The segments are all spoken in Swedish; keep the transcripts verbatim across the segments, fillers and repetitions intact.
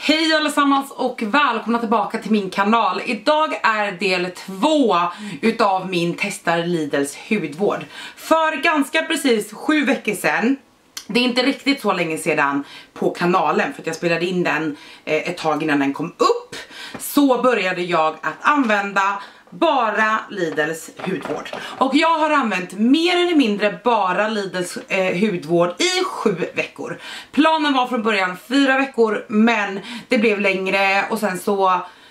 Hej allesammans och välkomna tillbaka till min kanal. Idag är del två utav min testar Lidls hudvård. För ganska precis sju veckor sedan, det är inte riktigt så länge sedan på kanalen för att jag spelade in den eh, ett tag innan den kom upp, så började jag att använda bara Lidls hudvård. Och jag har använt mer eller mindre bara Lidls eh, hudvård i sju veckor. Planen var från början fyra veckor, men det blev längre och sen så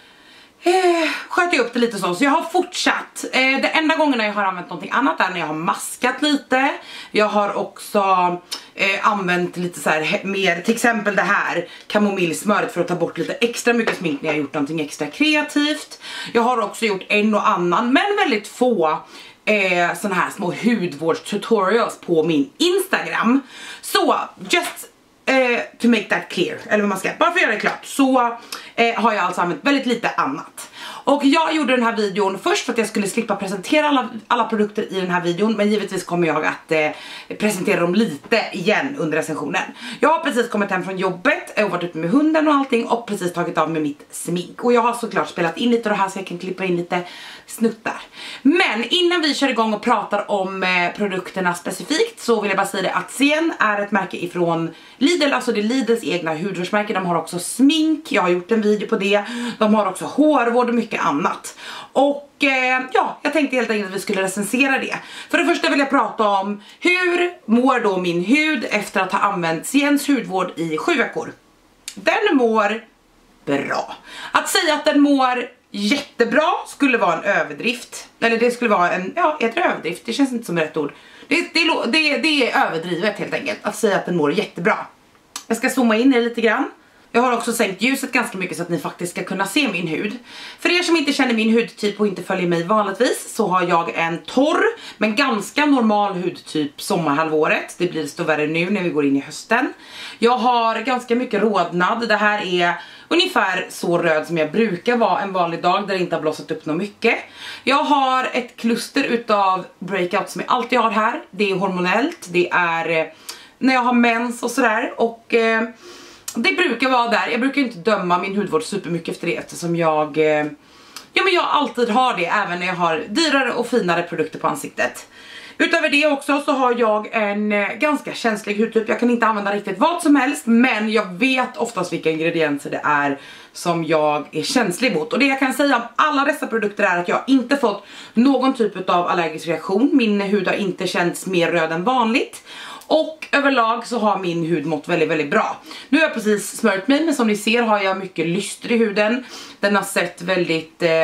eh, sköt jag upp det lite så. Så jag har fortsatt. Eh, det enda gångerna jag har använt någonting annat är när jag har maskat lite. Jag har också eh, använt lite så här mer, till exempel det här kamomillsmöret för att ta bort lite extra mycket smink när jag har gjort någonting extra kreativt. Jag har också gjort en och annan, men väldigt få eh, såna här små hudvårdstutorials på min Instagram. Så just eh, to make that clear, eller vad man ska, bara för att göra det klart, så eh, har jag alltså använt väldigt lite annat. Och jag gjorde den här videon först för att jag skulle slippa presentera alla, alla produkter i den här videon. Men givetvis kommer jag att eh, presentera dem lite igen under recensionen. Jag har precis kommit hem från jobbet och varit ute med hunden och allting. Och precis tagit av med mitt smink. Och jag har såklart spelat in lite av det här så jag kan klippa in lite snuttar. Men innan vi kör igång och pratar om eh, produkterna specifikt, så vill jag bara säga det att Sen är ett märke ifrån Lidl. Alltså det är Lidls egna hudvårdsmärke. De har också smink, jag har gjort en video på det. De har också hårvård och mycket annat. Och eh, ja, jag tänkte helt enkelt att vi skulle recensera det. För det första vill jag prata om hur mår då min hud efter att ha använt Sens hudvård i sju veckor. Den mår bra. Att säga att den mår jättebra skulle vara en överdrift. Eller det skulle vara en, ja, ett överdrift. Det känns inte som rätt ord. Det, det, det, det är överdrivet helt enkelt att säga att den mår jättebra. Jag ska zooma in det lite grann. Jag har också sänkt ljuset ganska mycket så att ni faktiskt ska kunna se min hud. För er som inte känner min hudtyp och inte följer mig vanligtvis, så har jag en torr men ganska normal hudtyp sommarhalvåret. Det blir desto värre nu när vi går in i hösten. Jag har ganska mycket rodnad. Det här är ungefär så röd som jag brukar vara en vanlig dag där det inte har blossat upp något mycket. Jag har ett kluster utav breakout som jag alltid har här. Det är hormonellt, det är eh, när jag har mens och sådär. Och eh, det brukar vara där. Jag brukar inte döma min hudvård supermycket efter det, eftersom jag eh, ja men jag alltid har det även när jag har dyrare och finare produkter på ansiktet. Utöver det också så har jag en eh, ganska känslig hudtyp. Jag kan inte använda riktigt vad som helst, men jag vet oftast vilka ingredienser det är som jag är känslig mot. Och det jag kan säga om alla dessa produkter är att jag inte fått någon typ av allergisk reaktion. Min hud har inte känts mer röd än vanligt. Och överlag så har min hud mått väldigt, väldigt bra. Nu har jag precis smörjt mig, men som ni ser har jag mycket lyster i huden. Den har sett väldigt, eh,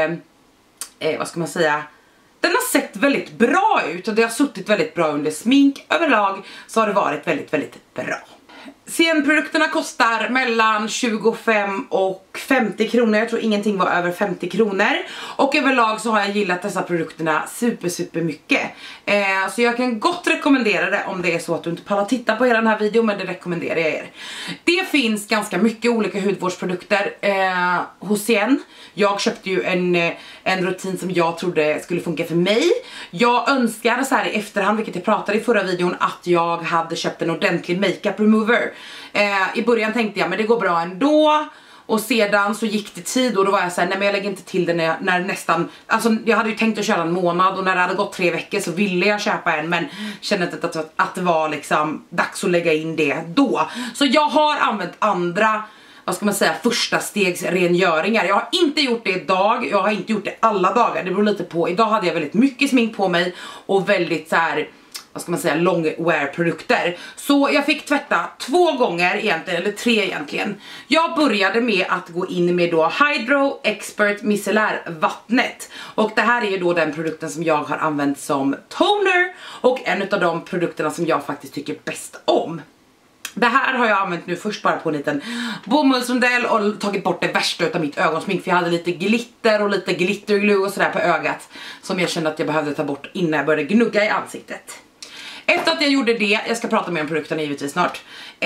eh, vad ska man säga... Den har sett väldigt bra ut och det har suttit väldigt bra under smink. Överlag så har det varit väldigt, väldigt bra. Sen-produkterna kostar mellan tjugofem och femtio kronor. Jag tror ingenting var över femtio kronor. Och överlag så har jag gillat dessa produkterna super, super mycket. Eh, så jag kan gott rekommendera det om det är så att du inte pallar titta på hela den här videon, men det rekommenderar jag er. Det finns ganska mycket olika hudvårdsprodukter eh, hos Sen. Jag köpte ju en, en rutin som jag trodde skulle funka för mig. Jag önskar så här i efterhand, vilket jag pratade i förra videon, att jag hade köpt en ordentlig makeup remover. Eh, I början tänkte jag, men det går bra ändå. Och sedan så gick det tid och då var jag såhär, nej men jag lägger inte till det när, när nästan, alltså jag hade ju tänkt att köra en månad och när det hade gått tre veckor så ville jag köpa en, men kände inte att, att, att det var liksom dags att lägga in det då. Så jag har använt andra, vad ska man säga, första stegs rengöringar. Jag har inte gjort det idag, jag har inte gjort det alla dagar, det beror lite på. Idag hade jag väldigt mycket smink på mig och väldigt så här, vad ska man säga, longwear-produkter. Så jag fick tvätta två gånger egentligen, eller tre egentligen. Jag började med att gå in med då Hydro Expert Micellär vattnet. Och det här är ju då den produkten som jag har använt som toner och en av de produkterna som jag faktiskt tycker bäst om. Det här har jag använt nu först bara på en liten bomullsrondell och tagit bort det värsta utav mitt ögonsmink. För jag hade lite glitter och lite glitterglue och sådär på ögat som jag kände att jag behövde ta bort innan jag började gnugga i ansiktet. Efter att jag gjorde det, jag ska prata mer om produkterna givetvis snart,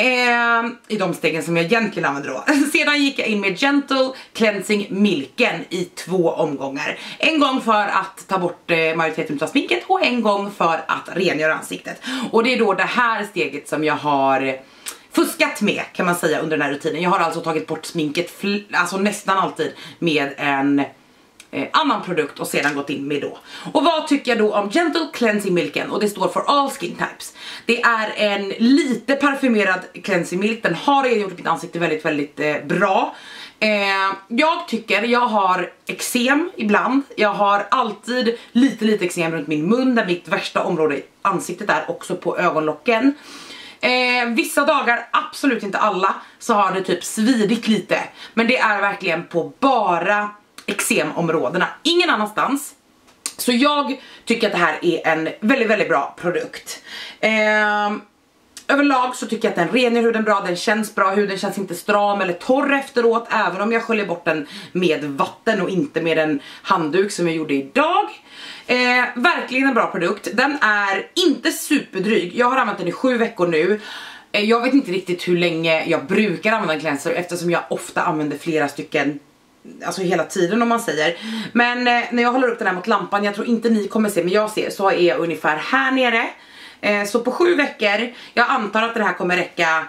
eh, i de stegen som jag egentligen använder då. Sedan gick jag in med Gentle Cleansing Milken i två omgångar. En gång för att ta bort eh, majoriteten av sminket och en gång för att rengöra ansiktet. Och det är då det här steget som jag har fuskat med, kan man säga, under den här rutinen. Jag har alltså tagit bort sminket alltså nästan alltid med en eh, annan produkt och sedan gått in med då. Och vad tycker jag då om Gentle Cleansing Milken? Och det står for all skin types. Det är en lite parfymerad cleansing milk. Den har gjort mitt ansikte väldigt väldigt eh, bra. Eh, jag tycker, jag har eksem ibland. Jag har alltid lite lite eksem runt min mun, där mitt värsta område i ansiktet är, också på ögonlocken. Eh, vissa dagar, absolut inte alla, så har det typ svidit lite. Men det är verkligen på bara eksemområdena, ingen annanstans. Så jag tycker att det här är en väldigt väldigt bra produkt. Eh, överlag så tycker jag att den rengör huden bra, den känns bra, huden känns inte stram eller torr efteråt, även om jag sköljer bort den med vatten och inte med en handduk som jag gjorde idag. Eh, verkligen en bra produkt. Den är inte superdryg. Jag har använt den i sju veckor nu. eh, Jag vet inte riktigt hur länge jag brukar använda en cleanser, eftersom jag ofta använder flera stycken, alltså hela tiden om man säger. Men eh, när jag håller upp den här mot lampan, jag tror inte ni kommer se, men jag ser, så är jag ungefär här nere. eh, Så på sju veckor, jag antar att det här kommer räcka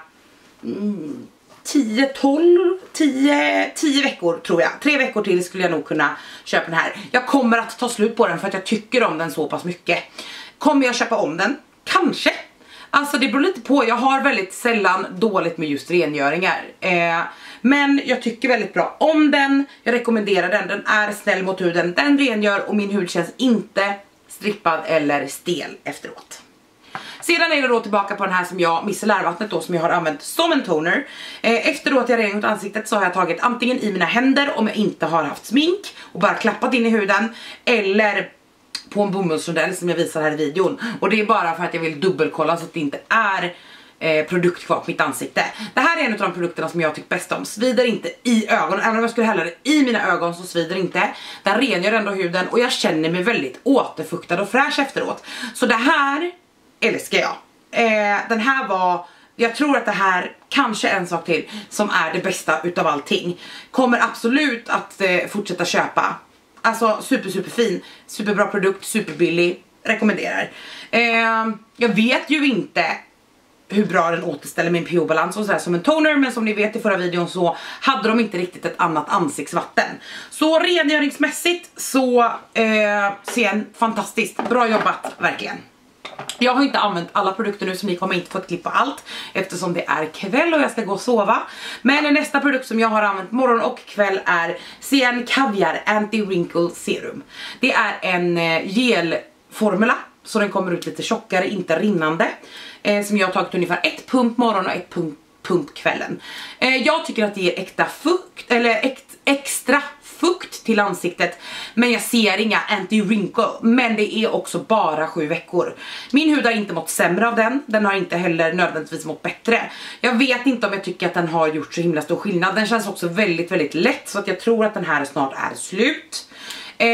mm, tio, tolv, tio, tio veckor tror jag. Tre veckor till skulle jag nog kunna köpa den här. Jag kommer att ta slut på den för att jag tycker om den så pass mycket. Kommer jag köpa om den? Kanske. Alltså det beror lite på. Jag har väldigt sällan dåligt med just rengöringar. Eh, men jag tycker väldigt bra om den. Jag rekommenderar den. Den är snäll mot huden. Den rengör och min hud känns inte strippad eller stel efteråt. Sedan är det då tillbaka på den här som jag, micellärvattnet då, som jag har använt som en toner. eh, Efter då att jag rengjort ansiktet så har jag tagit antingen i mina händer om jag inte har haft smink och bara klappat in i huden, eller på en bomullsrondell som jag visar här i videon. Och det är bara för att jag vill dubbelkolla så att det inte är eh, produkt kvar på mitt ansikte. Det här är en av de produkterna som jag tycker bäst om. Svider inte i ögonen, även om jag skulle hälla det i mina ögon så svider inte. Den rengör ändå huden och jag känner mig väldigt återfuktad och fräsch efteråt. Så det här älskar jag. Eh, den här var, jag tror att det här kanske en sak till som är det bästa utav allting. Kommer absolut att eh, fortsätta köpa. Alltså super super fin, superbra produkt, superbillig, rekommenderar. Eh, jag vet ju inte hur bra den återställer min pH-balans och så här som en toner, men som ni vet i förra videon så hade de inte riktigt ett annat ansiktsvatten. Så rengöringsmässigt så eh, ser en fantastiskt bra jobbat, verkligen. Jag har inte använt alla produkter nu så ni kommer inte få ett klipp på allt, eftersom det är kväll och jag ska gå och sova. Men nästa produkt som jag har använt morgon och kväll är C N Caviar Anti-Wrinkle Serum. Det är en eh, gelformula, så den kommer ut lite tjockare, inte rinnande. Eh, som jag har tagit ungefär ett pump morgon och ett pump, pump kvällen. Eh, jag tycker att det ger äkta fukt, eller äkt, extra fukt till ansiktet, men jag ser inga anti-wrinkle. Men det är också bara sju veckor. Min hud har inte mått sämre av den. Den har inte heller nödvändigtvis mått bättre. Jag vet inte om jag tycker att den har gjort så himla stor skillnad. Den känns också väldigt väldigt lätt, så att jag tror att den här snart är slut. eh,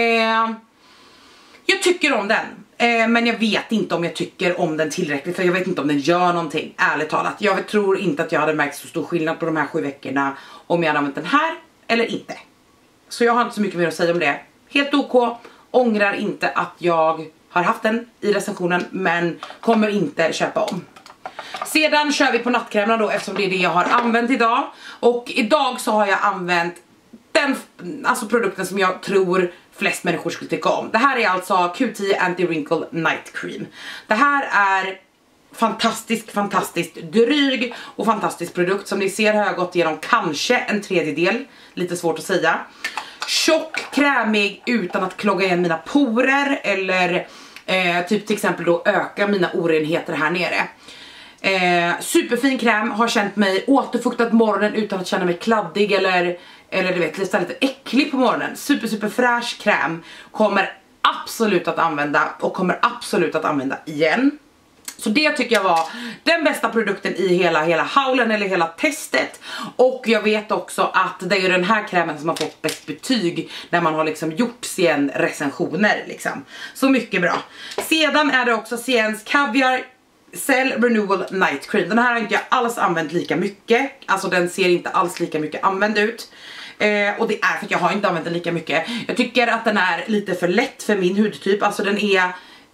Jag tycker om den, eh, men jag vet inte om jag tycker om den tillräckligt, för jag vet inte om den gör någonting, ärligt talat. Jag tror inte att jag hade märkt så stor skillnad på de här sju veckorna om jag hade använt den här eller inte. Så jag har inte så mycket mer att säga om det. Helt ok, ångrar inte att jag har haft den i recensionen, men kommer inte köpa om. Sedan kör vi på nattkrämerna då, eftersom det är det jag har använt idag. Och idag så har jag använt den alltså produkten som jag tror flest människor skulle tycka om. Det här är alltså Q tio Anti-Wrinkle Night Cream. Det här är fantastisk, fantastiskt dryg och fantastisk produkt. Som ni ser har jag gått igenom kanske en tredjedel, lite svårt att säga. Tjock, krämig utan att klogga igen mina porer eller eh, typ till exempel då öka mina orenheter här nere. Eh, superfin kräm, har känt mig återfuktad på morgonen utan att känna mig kladdig eller, eller du vet, lite, lite äcklig på morgonen. Super super fräsch kräm, kommer absolut att använda och kommer absolut att använda igen. Så det tycker jag var den bästa produkten i hela, hela haulen eller hela testet. Och jag vet också att det är den här krämen som har fått bäst betyg när man har liksom gjort C N recensioner liksom. Så mycket bra. Sedan är det också C N:s Caviar Cell Renewal Night Cream. Den här har inte jag alls använt lika mycket. Alltså den ser inte alls lika mycket använd ut. Eh, och det är för att jag har inte använt den lika mycket. Jag tycker att den är lite för lätt för min hudtyp. Alltså den är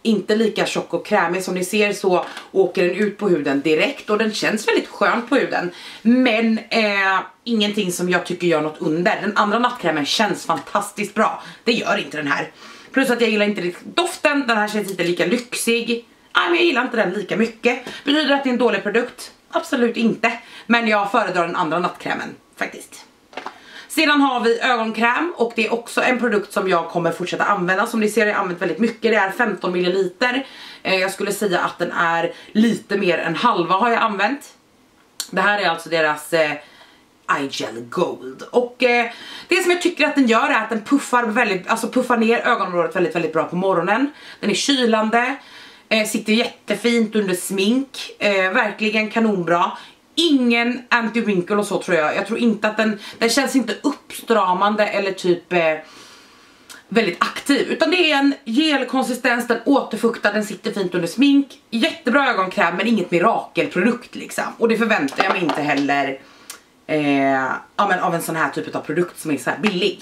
inte lika tjock och krämig. Som ni ser så åker den ut på huden direkt och den känns väldigt skön på huden. Men eh, ingenting som jag tycker gör något under. Den andra nattkrämen känns fantastiskt bra. Det gör inte den här. Plus att jag gillar inte doften, den här känns inte lika lyxig. Nej, men jag gillar inte den lika mycket. Betyder det att det är en dålig produkt? Absolut inte. Men jag föredrar den andra nattkrämen faktiskt. Sedan har vi ögonkräm och det är också en produkt som jag kommer fortsätta använda. Som ni ser har jag använt väldigt mycket, det är femton milliliter. eh, Jag skulle säga att den är lite mer än halva har jag använt. Det här är alltså deras eh, Eye Gel Gold. Och eh, det som jag tycker att den gör är att den puffar, väldigt, alltså puffar ner ögonområdet väldigt väldigt bra på morgonen. Den är kylande, eh, sitter jättefint under smink, eh, verkligen kanonbra. Ingen anti-wrinkle och så tror jag. Jag tror inte att den, den känns inte uppstramande eller typ eh, väldigt aktiv. Utan det är en gelkonsistens, den återfuktar, den sitter fint under smink. Jättebra ögonkräm men inget mirakelprodukt liksom. Och det förväntar jag mig inte heller eh, ja, men av en sån här typ av produkt som är så här billig.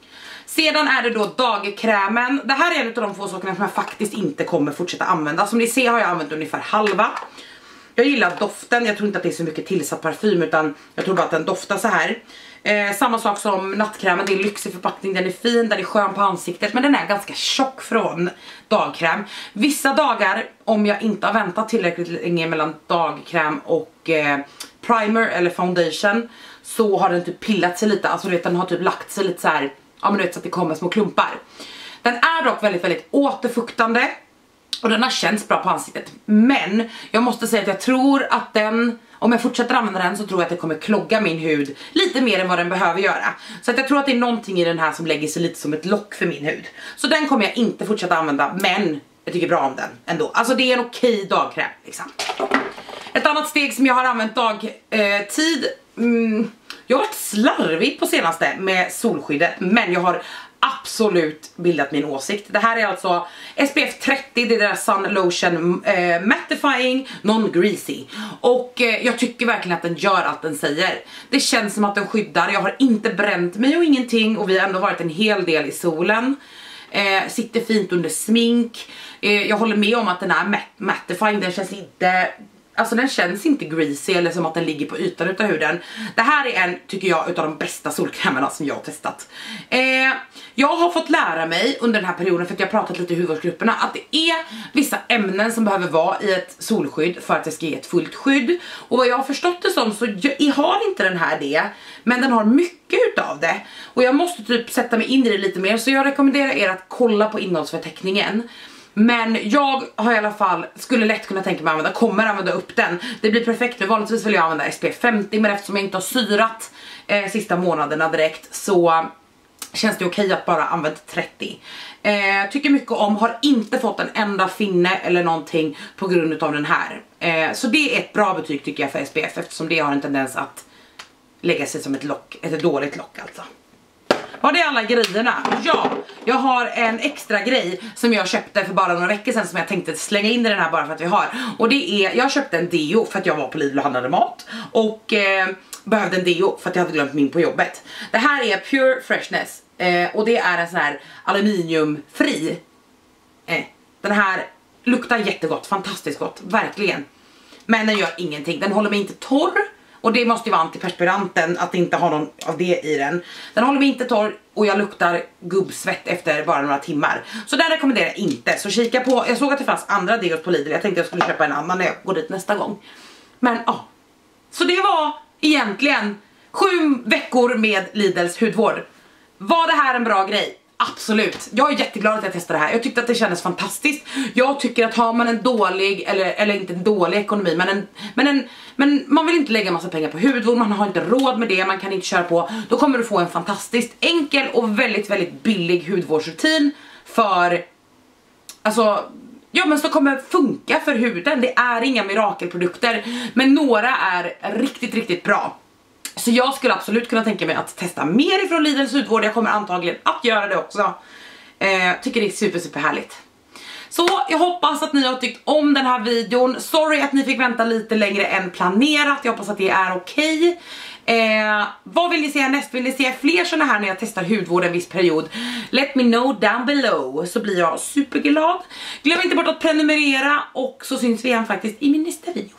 Sedan är det då dagkrämen. Det här är en av de få sakerna som jag faktiskt inte kommer fortsätta använda. Som ni ser har jag använt ungefär halva. Jag gillar doften, jag tror inte att det är så mycket tillsatt parfym utan jag tror bara att den doftar så här. Eh, samma sak som nattkrämen, det är lyxig förpackning, den är fin, den är skön på ansiktet men den är ganska tjock från dagkräm. Vissa dagar, om jag inte har väntat tillräckligt länge mellan dagkräm och eh, primer eller foundation, så har den typ pillat sig lite, alltså vet, den har typ lagt sig lite så här, ja men du vet så att det kommer små klumpar. Den är dock väldigt väldigt återfuktande. Och den har känts bra på ansiktet. Men jag måste säga att jag tror att den, om jag fortsätter använda den så tror jag att det kommer klogga min hud lite mer än vad den behöver göra. Så att jag tror att det är någonting i den här som lägger sig lite som ett lock för min hud. Så den kommer jag inte fortsätta använda, men jag tycker bra om den ändå. Alltså det är en okej dagkräm liksom. Ett annat steg som jag har använt dagtid, eh, mm, jag har varit slarvig på senaste med solskyddet, men jag har absolut bildat min åsikt. Det här är alltså S P F trettio, det är deras Sun Lotion eh, Mattifying Non-Greasy. Och eh, jag tycker verkligen att den gör allt den säger. Det känns som att den skyddar, jag har inte bränt mig och ingenting. Och vi har ändå varit en hel del i solen. eh, Sitter fint under smink. eh, Jag håller med om att den är mat mattifying, den känns inte... Alltså den känns inte greasy eller som att den ligger på ytan utav huden. Det här är en, tycker jag, utav de bästa solkrämerna som jag har testat. Eh, jag har fått lära mig under den här perioden, för att jag har pratat lite i hudvårdsgrupperna, att det är vissa ämnen som behöver vara i ett solskydd för att det ska ge ett fullt skydd. Och vad jag har förstått det som så jag har inte den här det, men den har mycket utav det. Och jag måste typ sätta mig in i det lite mer, så jag rekommenderar er att kolla på innehållsförteckningen. Men jag har i alla fall, skulle lätt kunna tänka mig att använda, kommer använda upp den. Det blir perfekt nu, vanligtvis vill jag använda S P F femtio, men eftersom jag inte har syrat eh, sista månaderna direkt så känns det okej att bara använda trettio. eh, Tycker mycket om, har inte fått en enda finne eller någonting på grund av den här. eh, Så det är ett bra betyg tycker jag för S P F, eftersom det har en tendens att lägga sig som ett lock, ett dåligt lock alltså. Var det alla grejerna? Ja, jag har en extra grej som jag köpte för bara några veckor sedan som jag tänkte slänga in i den här bara för att vi har. Och det är, jag köpte en deo för att jag var på Lidl och handlade mat. Och eh, behövde en deo för att jag hade glömt min på jobbet. Det här är Pure Freshness. Eh, och det är en sån här aluminiumfri. Eh, den här luktar jättegott, fantastiskt gott, verkligen. Men den gör ingenting, den håller mig inte torr. Och det måste ju vara antiperspiranten att inte ha någon av det i den. Den håller mig inte torr och jag luktar gubbsvett efter bara några timmar. Så den rekommenderar jag inte. Så kika på, jag såg att det fanns andra deos på Lidl. Jag tänkte jag skulle köpa en annan när jag går dit nästa gång. Men ja. Så det var egentligen sju veckor med Lidls hudvård. Var det här en bra grej? Absolut, jag är jätteglad att jag testade det här. Jag tyckte att det kändes fantastiskt. Jag tycker att har man en dålig, eller, eller inte en dålig ekonomi, men, en, men, en, men man vill inte lägga massa pengar på hudvård, man har inte råd med det, man kan inte köra på. Då kommer du få en fantastiskt enkel och väldigt väldigt billig hudvårdsrutin för, alltså, ja men som kommer funka för huden. Det är inga mirakelprodukter, men några är riktigt riktigt bra. Så jag skulle absolut kunna tänka mig att testa mer ifrån Lidls hudvård. Jag kommer antagligen att göra det också. eh, Tycker det är super super härligt. Så jag hoppas att ni har tyckt om den här videon. Sorry att ni fick vänta lite längre än planerat. Jag hoppas att det är okej. Eh, vad vill ni se näst? Vill ni se fler såna här när jag testar hudvård en viss period? Let me know down below, så blir jag superglad. Glöm inte bort att prenumerera, och så syns vi igen faktiskt i min nästa video.